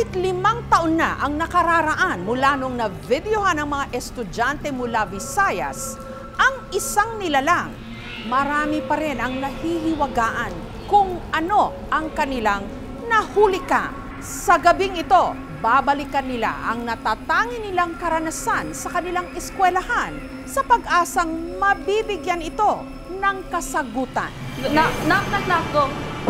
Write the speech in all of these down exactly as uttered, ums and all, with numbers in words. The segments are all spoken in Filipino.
Kahit limang taon na ang nakararaan mula nung na-videohan ng mga estudyante mula Visayas, ang isang nilalang, marami pa rin ang nahihiwagaan kung ano ang kanilang nahuli ka. Sa gabing ito, babalikan nila ang natatangi nilang karanasan sa kanilang eskwelahan sa pag-asang mabibigyan ito ng kasagutan. Na, knock, knock, knock, go.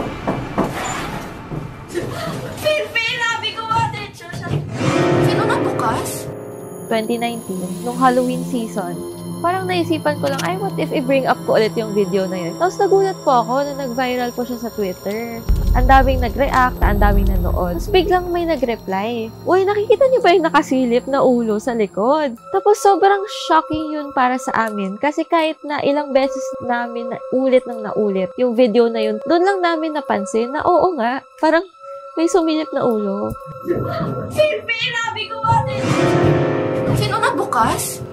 Phil, habi ko ba? Diretso siya. Sino na bukas? twenty nineteen, nung Halloween season, parang naisipan ko lang, ay, what if i-bring up ko ulit yung video na yun? Tapos nagulat po ako na nag-viral po siya sa Twitter. Ang daming nag-react, ang daming nanood. Tapos biglang may nag-reply, uy, nakikita niyo ba yung nakasilip na ulo sa likod? Tapos sobrang shocking yun para sa amin. Kasi kahit na ilang beses namin na ulit nang naulit yung video na yun, doon lang namin napansin na oo nga, parang may sumilip na ulo. Phil, habi ko ba? Sino na bukas?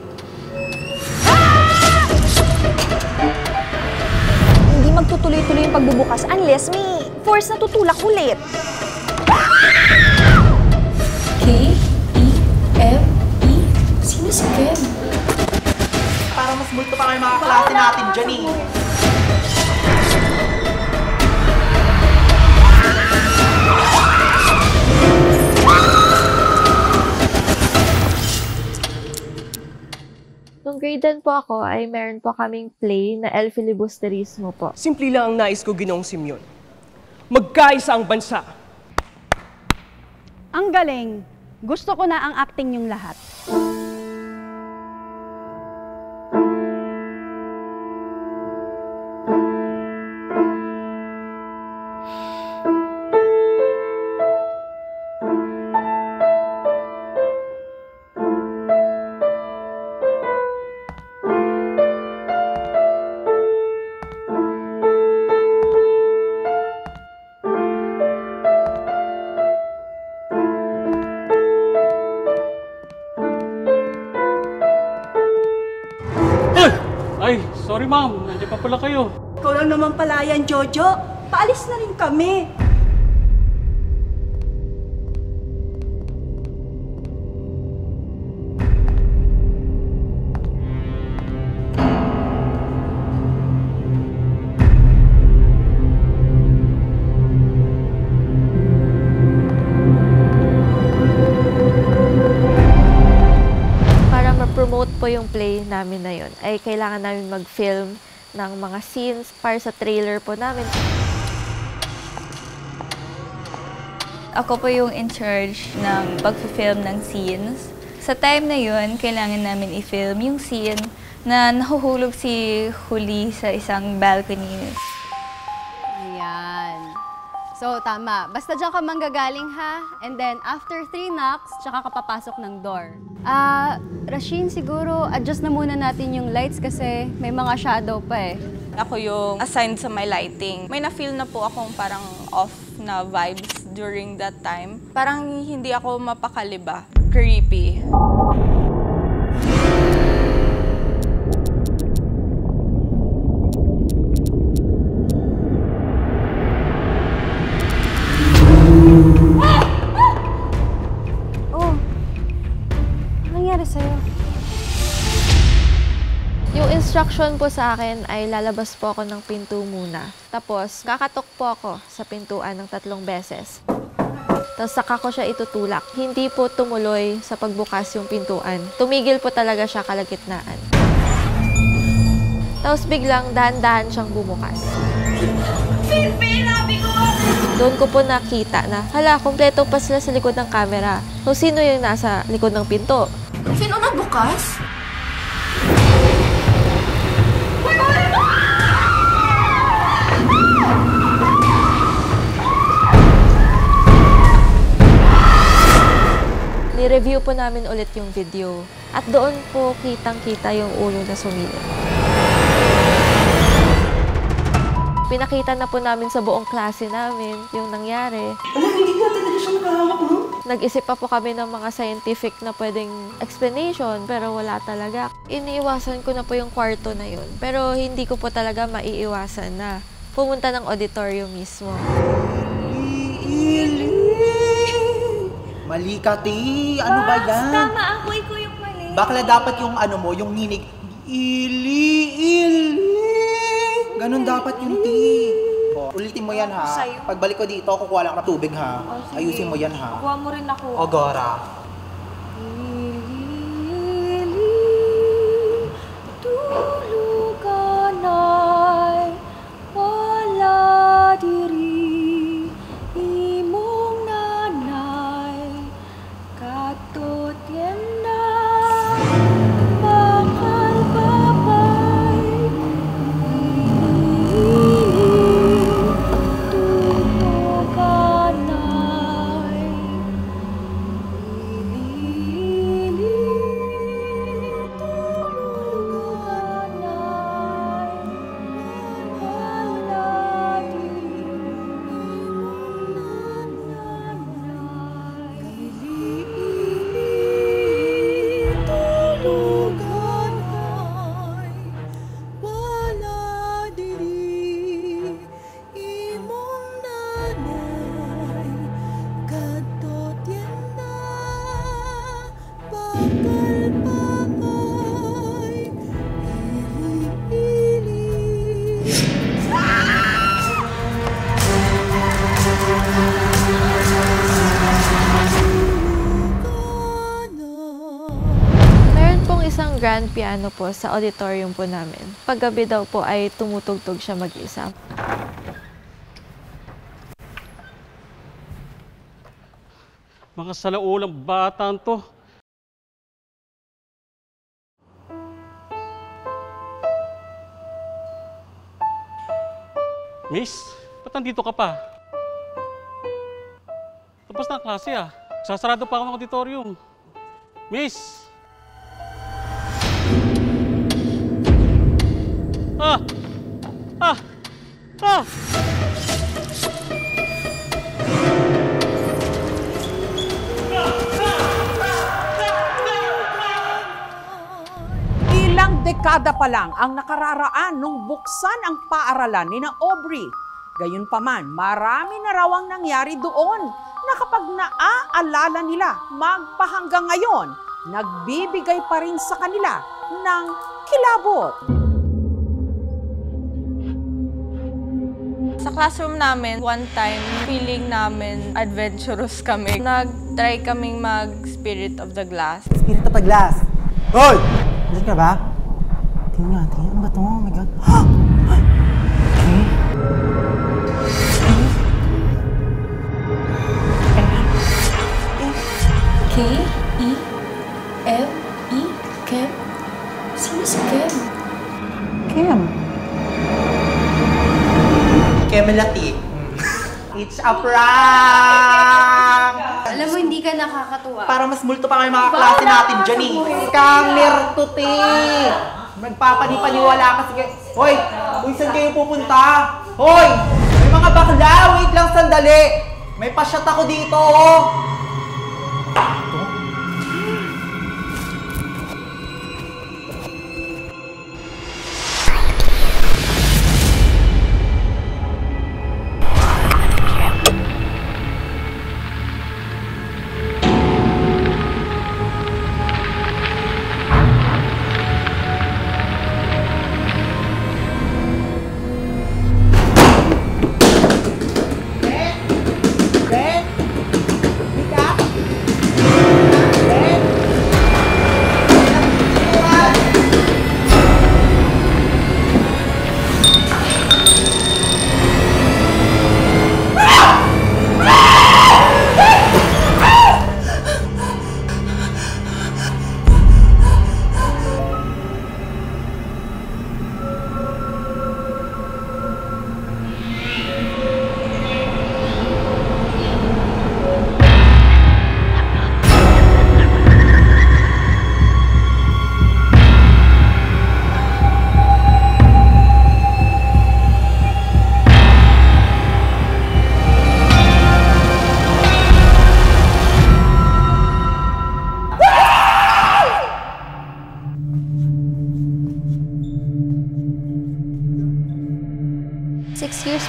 Hindi magtutuloy-tuloy yung pagbubukas unless may force na tutulak ulit. K E M E? Sino si Kem? Para mas multo pa kayo mga klase natin dyan eh. Nung grade ten po ako, ay meron po kaming play na El Filibusterismo po. Simple lang ang nais ko, Ginoong Simeon. Magkaisa ang bansa. Ang galing. Gusto ko na ang acting yung lahat. Ay, sorry ma'am, nandiyan pa pala kayo. Ikaw lang naman pala yan, Jojo. Paalis na rin kami. Promote po yung play namin na yun, ay kailangan namin mag-film ng mga scenes para sa trailer po namin. Ako po yung in charge ng pag-film ng scenes. Sa time na yun, kailangan namin i-film yung scene na nahuhulog si Huli sa isang balcony. Ayan. So, tama. Basta dyan ka manggagaling, ha? And then, after three knocks, tsaka ka papasok ng door. Ah, uh, Rasheen, siguro, adjust na muna natin yung lights kasi may mga shadow pa eh. Ako yung assigned sa my lighting. May na-feel na po akong parang off na vibes during that time. Parang hindi ako mapakali ba. Creepy. Oh, ano nangyari sa'yo? Yung instruction po sa akin ay lalabas po ako ng pinto muna. Tapos, kakatok po ako sa pintuan ng tatlong beses. Tapos saka ko siya itutulak. Hindi po tumuloy sa pagbukas yung pintuan. Tumigil po talaga siya kalagitnaan. Tapos biglang dahan-dahan siyang bumukas. Doon ko po nakita na, hala, kumpleto pa sila sa likod ng camera. So, sino yung nasa likod ng pinto? Sino na bukas? Ni-review po namin ulit yung video. At doon po kitang-kita yung ulo na sumilip. Pinakita na po namin sa buong klase namin yung nangyari. Alam, hindi na talaga siya nakahamak, no? Nag-isip pa po kami ng mga scientific na pwedeng explanation, pero wala talaga. Iniiwasan ko na po yung kwarto na yun. Pero hindi ko po talaga maiiwasan na pumunta ng auditorium mismo. Mali ka, ti. Ano ba yan? Tama ako, ikaw yung mali. Bakla dapat yung ano mo, yung ninig. Ili, ili. Ganon dapat yung ti. O, ulitin mo yan ha. Pagbalik ko dito, kukuha lang ng tubig ha. Ayusin mo yan ha. Kuha mo rin ako. O, Gora. Tulugan ay wala diri imong nanay kato tienda bakal babay tulugan ay Meron pong isang grand piano po sa auditorium po namin. Paggabi daw po ay tumutugtog siya mag-isa. Mga salaulang bata to. Miss, ba't nandito ka pa? Tapos na ang klase ah. Sasarado pa ako ng auditorium. Miss! Ah! Ah! Ah! Ilang dekada pa lang ang nakararaan nung buksan ang paaralan ni na Aubrey. Gayunpaman, marami na raw ang nangyari doon na kapag naaalala nila magpahanggang ngayon, nagbibigay pa rin sa kanila ng kilabot. Sa classroom namin, one time, feeling namin adventurous kami. Nag-try kaming mag-Spirit of the Glass. Spirit of the Glass. Hoy! Diyan ka ba? Tingnan nga, tingnan. Ano ba ito? Oh my God. Okay. K, E, M, E, Kem? Sino si Kem? Kim. Kemelati. It's a prank! Alam mo, hindi ka nakakatuwa. Para mas multo pa kami mga klase natin dyan eh. Scammer to te! Magpapanipaniwala kasi kayo. Hoy! Uy, saan kayo pupunta? Hoy! May mga bakla! Wait lang sandali! May pasyat ako dito oh!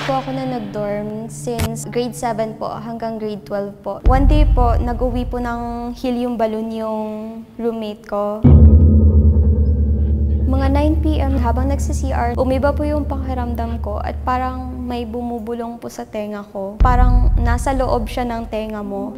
po ako na nag-dorm since grade seven po hanggang grade twelve po. One day po, nag-uwi po ng helium balloon yung roommate ko. Mga nine p m habang nagsi-C R, umiba po yung pakiramdam ko at parang may bumubulong po sa tenga ko. Parang nasa loob siya ng tenga mo.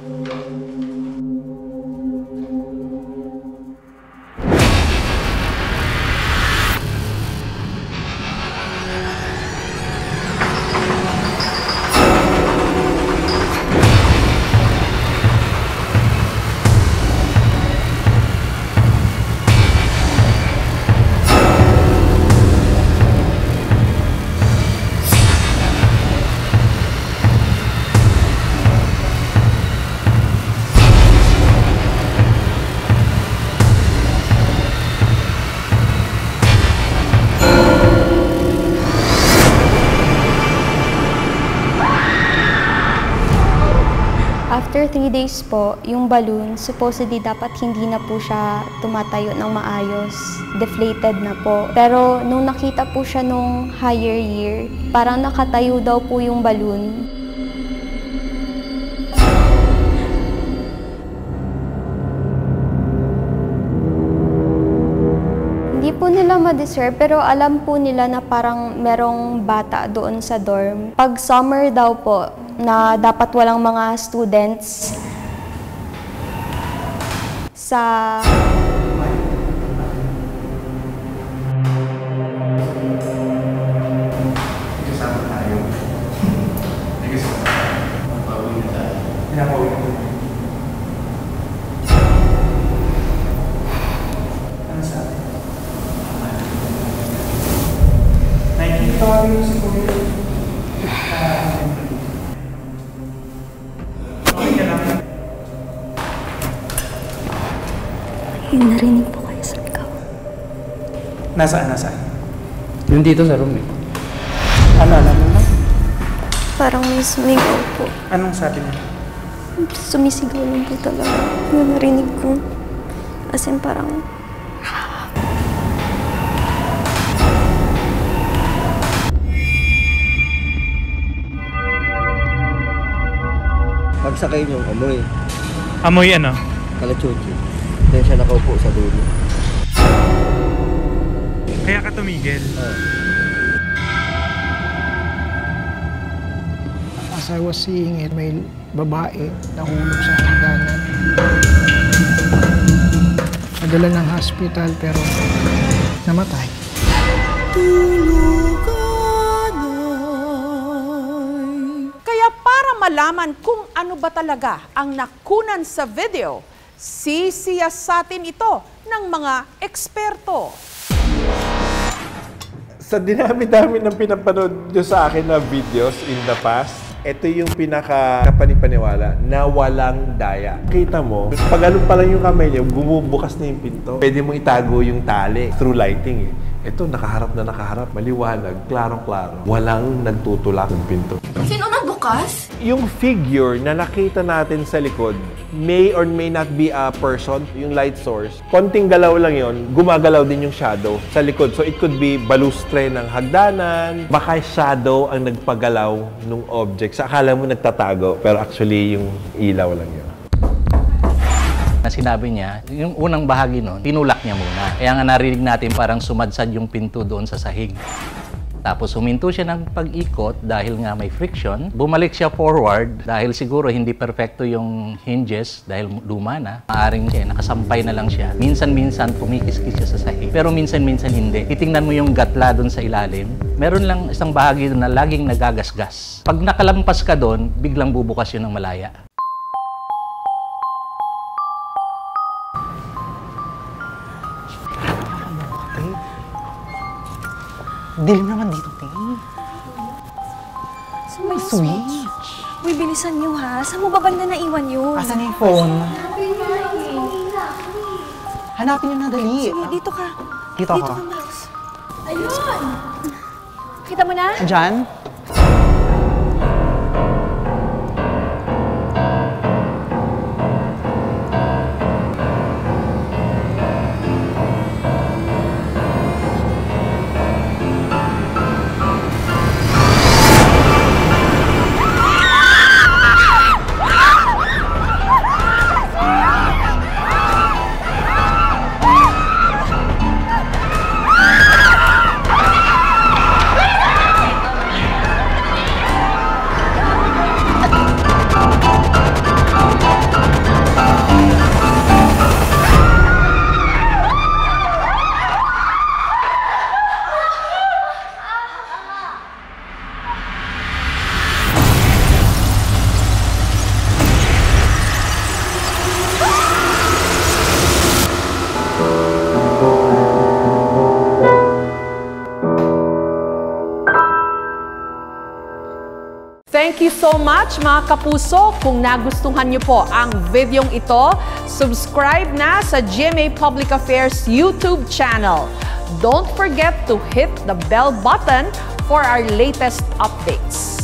After three days po, yung balloon, supposedly dapat hindi na po siya tumatayo ng maayos. Deflated na po. Pero nung nakita po siya nung higher year, parang nakatayo daw po yung balloon. Hindi po nila ma-deserve, pero alam po nila na parang merong bata doon sa dorm. Pag summer daw po, na dapat walang mga students sa kasama tayo. Hindi kasama tayo. Mapawin na tayo. Pinapawin na tayo. Ano sabi? Nakikita ko yung si Kuya. Yung narinig po kayo sa ikaw. Nasaan, nasaan? Yung dito sa room eh. Ano, alam mo na? Parang may sumigaw po. Anong sabi niya? Sumisigaw lang po talaga. Yung narinig ko. As in parang... Pagsakay niyong amoy. Amoy ano? Kalachuchi. Then siya nakaupo sa dulo. Kaya ka tumigil? Oo. As I was seeing it, may babae nahulog sa hangganan. Nadala ng hospital pero namatay. Kaya para malaman kung ano ba talaga ang nakunan sa video, sisiyasatin ito ng mga eksperto. Sa dinami-dami ng pinapanood nyo sa akin na videos in the past, ito yung pinaka-kapanipaniwala na walang daya. Kita mo, pag ano pa lang yung kamay niya, bumubukas na yung pinto. Pwede mo itago yung tali through lighting eh. Ito, nakaharap na nakaharap, maliwanag, klarong-klaro. Walang nagtutulak ng pinto. Sino nagbukas? Yung figure na nakita natin sa likod may or may not be a person, yung light source. Konting galaw lang yon, gumagalaw din yung shadow sa likod. So it could be balustre ng hagdanan, baka shadow ang nagpagalaw ng object. Sa akala mo nagtatago, pero actually yung ilaw lang yun. Na sinabi niya, yung unang bahagi nun, tinulak niya muna. Kaya nga narinig natin parang sumadsad yung pinto doon sa sahig. Tapos huminto siya ng pag-ikot dahil nga may friction. Bumalik siya forward dahil siguro hindi perfecto yung hinges dahil luma na. Maaring siya, nakasampay na lang siya. Minsan-minsan pumikiskis siya sa sahig. Pero minsan-minsan hindi. Titingnan mo yung gatla doon sa ilalim. Meron lang isang bahagi doon na laging nagagasgas. Pag nakalampas ka doon, biglang bubukas yun ng malaya. Dilim naman dito, te. Saan may switch? Uy, bilisan niyo ha. Saan mo ba banda naiwan yun? Asan yung phone? Hanapin niyo Hanapin niyo na, dali. Sige, dito ka. Dito ako. Dito ka, Max. Ayun! Kita mo na? Diyan? Thank you so much mga kapuso. Kung nagustuhan niyo po ang videong ito, subscribe na sa G M A Public Affairs YouTube channel. Don't forget to hit the bell button for our latest updates.